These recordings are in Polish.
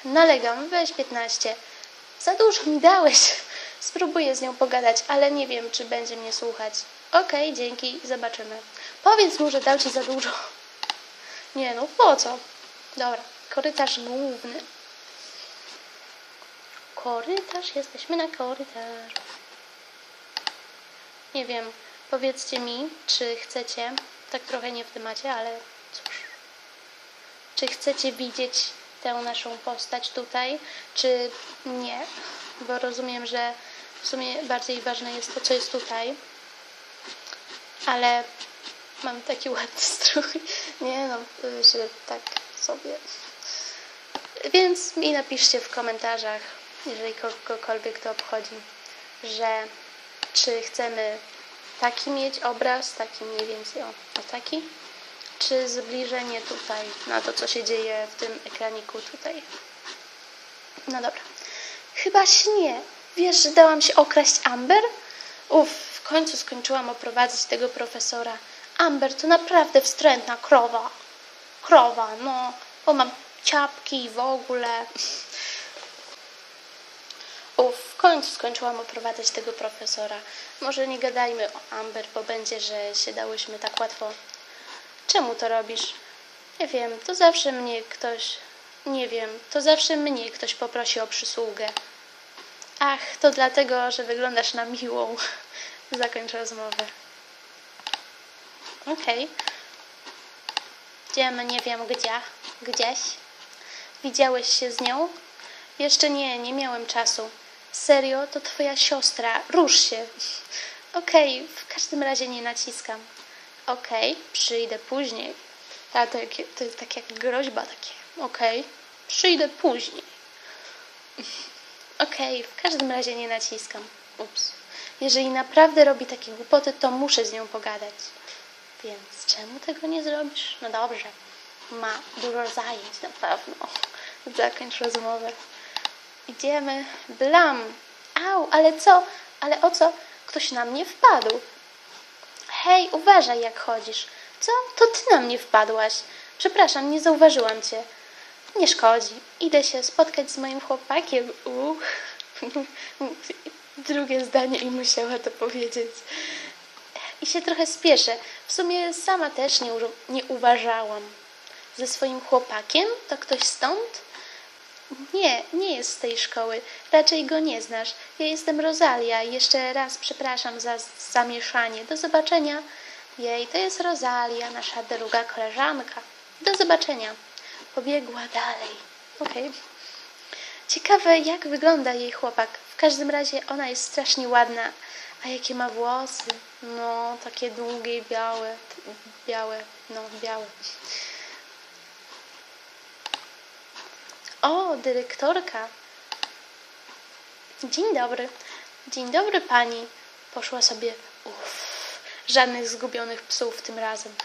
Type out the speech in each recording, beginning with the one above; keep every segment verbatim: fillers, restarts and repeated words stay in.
nalegam, weź piętnaście. Za dużo mi dałeś. Spróbuję z nią pogadać, ale nie wiem, czy będzie mnie słuchać. Okej, dzięki, zobaczymy. Powiedz mu, że dał ci za dużo. Nie no, po co? Dobra, korytarz główny. Korytarz, jesteśmy na korytarzu. Nie wiem, powiedzcie mi, czy chcecie, tak trochę nie w temacie, ale cóż. Czy chcecie widzieć tę naszą postać tutaj, czy nie? Bo rozumiem, że w sumie bardziej ważne jest to, co jest tutaj. Ale mam taki ładny strój. Nie no, że tak sobie. Więc mi napiszcie w komentarzach, jeżeli kogokolwiek to obchodzi, że czy chcemy taki mieć obraz, taki mniej więcej o, o taki, czy zbliżenie tutaj na to, co się dzieje w tym ekraniku tutaj. No dobra. Chyba śnie. Wiesz, że dałam się okraść Amber? Uff, w końcu skończyłam oprowadzać tego profesora. Amber to naprawdę wstrętna krowa. Krowa, no, bo mam ciapki i w ogóle. Uff, w końcu skończyłam oprowadzać tego profesora. Może nie gadajmy o Amber, bo będzie, że się dałyśmy tak łatwo. Czemu to robisz? Nie wiem, to zawsze mnie ktoś... Nie wiem, to zawsze mnie ktoś poprosi o przysługę. Ach, to dlatego, że wyglądasz na miłą. Zakończ rozmowę. Okej. Okay. Idziemy, nie wiem gdzie. Gdzieś. Widziałeś się z nią? Jeszcze nie, nie miałem czasu. Serio? To twoja siostra. Rusz się. Okej, okay, w każdym razie nie naciskam. Okej, okay, przyjdę później. A to, to jest tak jak groźba takie. Okej, okay, przyjdę później. Okej, okay, w każdym razie nie naciskam. Ups. Jeżeli naprawdę robi takie głupoty, to muszę z nią pogadać. Więc czemu tego nie zrobisz? No dobrze. Ma dużo zajęć na pewno. Zakończ rozmowę. Idziemy. Blam. Au, ale co? Ale o co? Ktoś na mnie wpadł. Hej, uważaj jak chodzisz. Co? To ty na mnie wpadłaś. Przepraszam, nie zauważyłam cię. Nie szkodzi. Idę się spotkać z moim chłopakiem. Uch. Drugie zdanie i musiała to powiedzieć. I się trochę spieszę. W sumie sama też nie, nie uważałam. Ze swoim chłopakiem? To ktoś stąd? Nie, nie jest z tej szkoły. Raczej go nie znasz. Ja jestem Rosalia. Jeszcze raz przepraszam za zamieszanie. Do zobaczenia. Jej, to jest Rosalia, nasza druga koleżanka. Do zobaczenia. Pobiegła dalej. Okej. Okay. Ciekawe, jak wygląda jej chłopak. W każdym razie ona jest strasznie ładna. A jakie ma włosy? No, takie długie i białe. Białe, no, białe. O, dyrektorka. Dzień dobry. Dzień dobry pani. Poszła sobie. Uff, żadnych zgubionych psów tym razem.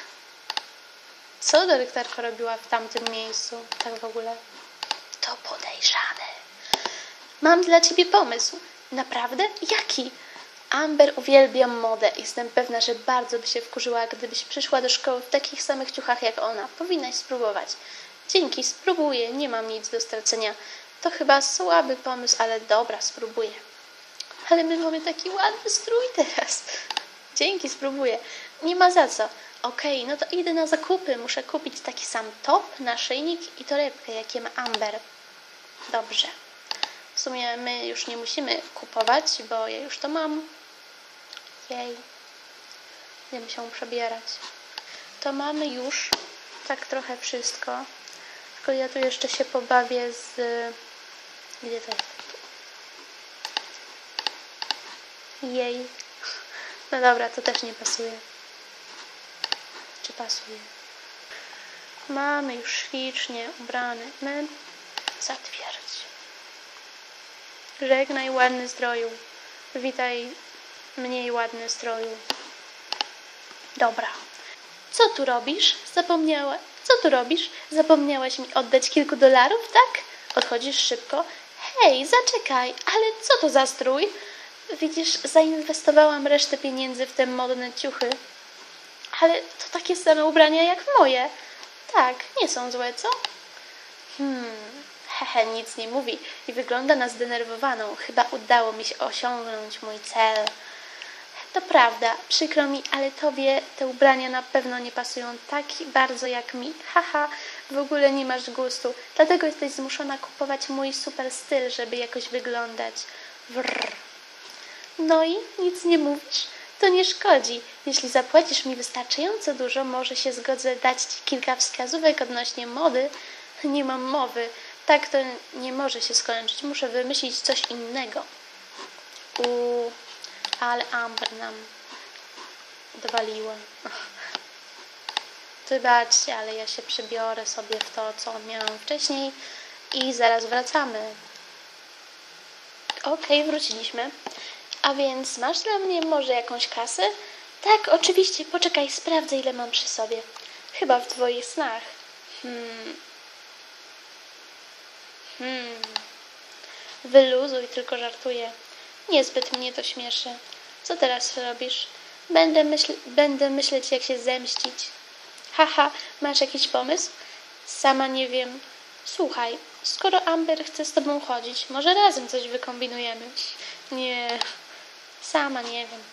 Co dyrektorka robiła w tamtym miejscu? Tak w ogóle. To podejrzane. Mam dla ciebie pomysł. Naprawdę? Jaki? Amber uwielbia modę. Jestem pewna, że bardzo by się wkurzyła, gdybyś przyszła do szkoły w takich samych ciuchach jak ona. Powinnaś spróbować. Dzięki, spróbuję. Nie mam nic do stracenia. To chyba słaby pomysł, ale dobra, spróbuję. Ale my mamy taki ładny strój teraz. Dzięki, spróbuję. Nie ma za co. Okej, okay, no to idę na zakupy. Muszę kupić taki sam top, naszyjnik i torebkę, jakie ma Amber. Dobrze. W sumie my już nie musimy kupować, bo ja już to mam. Jej. Będziemy się przebierać. To mamy już tak trochę wszystko. Tylko ja tu jeszcze się pobawię z... Gdzie to jest? Jej. No dobra, to też nie pasuje. Czy pasuje? Mamy już ślicznie ubrany. My zatwierdź. Żegnaj ładny stroju. Witaj mniej ładny stroju. Dobra. Co tu robisz? Zapomniała. Co tu robisz? Zapomniałaś mi oddać kilku dolarów, tak? Odchodzisz szybko. Hej, zaczekaj, ale co to za strój? Widzisz, zainwestowałam resztę pieniędzy w te modne ciuchy. Ale to takie same ubrania jak moje. Tak, nie są złe, co? Hmm, hehe, nic nie mówi i wygląda na zdenerwowaną. Chyba udało mi się osiągnąć mój cel. To prawda, przykro mi, ale tobie te ubrania na pewno nie pasują tak bardzo jak mi. Haha, w ogóle nie masz gustu, dlatego jesteś zmuszona kupować mój super styl, żeby jakoś wyglądać. Wrr. No i nic nie mówisz? To nie szkodzi. Jeśli zapłacisz mi wystarczająco dużo, może się zgodzę dać ci kilka wskazówek odnośnie mody. Nie mam mowy. Tak to nie może się skończyć. Muszę wymyślić coś innego. Uuu, ale Amber nam dowaliła. Wybaczcie, ale ja się przebiorę sobie w to, co miałam wcześniej i zaraz wracamy. Okej, okay, wróciliśmy. A więc masz dla mnie może jakąś kasę? Tak, oczywiście. Poczekaj, sprawdzę, ile mam przy sobie. Chyba w twoich snach. Hmm. Hmm. Wyluzuj, tylko żartuję. Niezbyt mnie to śmieszy. Co teraz robisz? Będę, myśl będę myśleć, jak się zemścić. Haha, masz jakiś pomysł? Sama nie wiem. Słuchaj, skoro Amber chce z tobą chodzić, może razem coś wykombinujemy. Nie, sama nie wiem.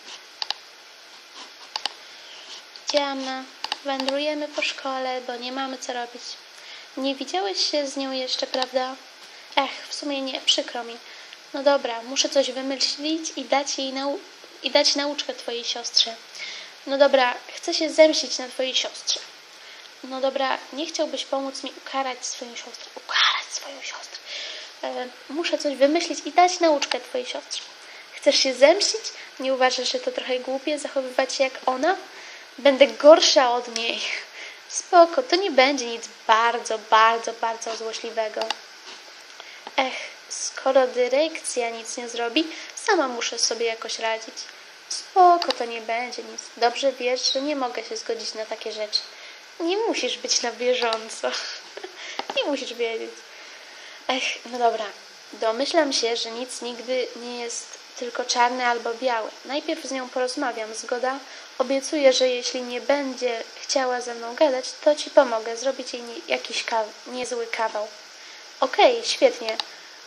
Diana, wędrujemy po szkole, bo nie mamy co robić. Nie widziałeś się z nią jeszcze, prawda? Ech, w sumie nie, przykro mi. No dobra, muszę coś wymyślić i dać jej nau i dać nauczkę twojej siostrze. No dobra, chcę się zemścić na twojej siostrze. No dobra, nie chciałbyś pomóc mi ukarać swoją siostrę. Ukarać swoją siostrę. E, muszę coś wymyślić i dać nauczkę twojej siostrze. Chcesz się zemścić? Nie uważasz, że to trochę głupie zachowywać się jak ona? Będę gorsza od niej. Spoko, to nie będzie nic bardzo, bardzo, bardzo złośliwego. Ech, skoro dyrekcja nic nie zrobi, sama muszę sobie jakoś radzić. Spoko, to nie będzie nic. Dobrze wiesz, że nie mogę się zgodzić na takie rzeczy. Nie musisz być na bieżąco. Nie musisz wiedzieć. Ech, no dobra. Domyślam się, że nic nigdy nie jest tylko czarne albo białe. Najpierw z nią porozmawiam, zgoda? Obiecuję, że jeśli nie będzie chciała ze mną gadać, to ci pomogę. Zrobić jej nie, jakiś kawał, niezły kawał. Okej, okay, świetnie.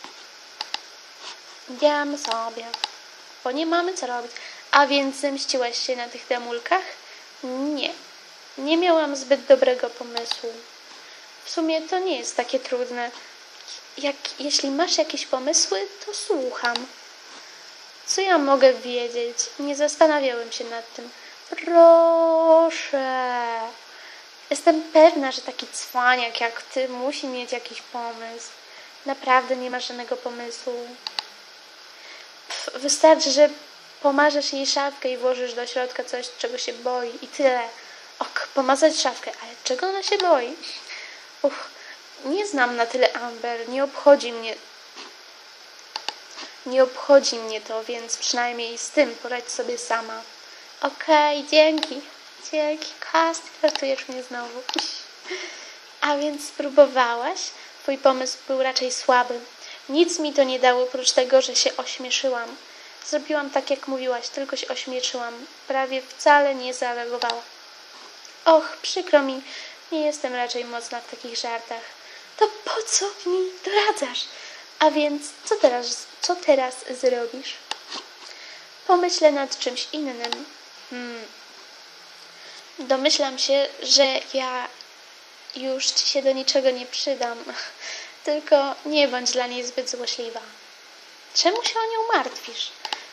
Idziemy sobie, bo nie mamy co robić. A więc zemściłaś się na tych demulkach? Nie. Nie miałam zbyt dobrego pomysłu. W sumie to nie jest takie trudne. Jak, jeśli masz jakieś pomysły, to słucham. Co ja mogę wiedzieć? Nie zastanawiałem się nad tym. Proszę. Jestem pewna, że taki cwaniak jak ty musi mieć jakiś pomysł. Naprawdę nie masz żadnego pomysłu. Pff, wystarczy, że pomarzesz jej szafkę i włożysz do środka coś, czego się boi i tyle. Ok, pomazać szafkę, ale czego ona się boi? Uch, nie znam na tyle Amber, nie obchodzi mnie. Nie obchodzi mnie to, więc przynajmniej z tym poradź sobie sama. Okej, okay, dzięki. Dzięki, Kast, ratujesz mnie znowu. A więc spróbowałaś? Twój pomysł był raczej słaby. Nic mi to nie dało, oprócz tego, że się ośmieszyłam. Zrobiłam tak, jak mówiłaś, tylko się ośmieszyłam. Prawie wcale nie zareagowała. Och, przykro mi, nie jestem raczej mocna w takich żartach. To po co mi doradzasz? A więc co teraz, co teraz zrobisz? Pomyślę nad czymś innym. Hmm. Domyślam się, że ja już ci się do niczego nie przydam. Tylko nie bądź dla niej zbyt złośliwa. Czemu się o nią martwisz?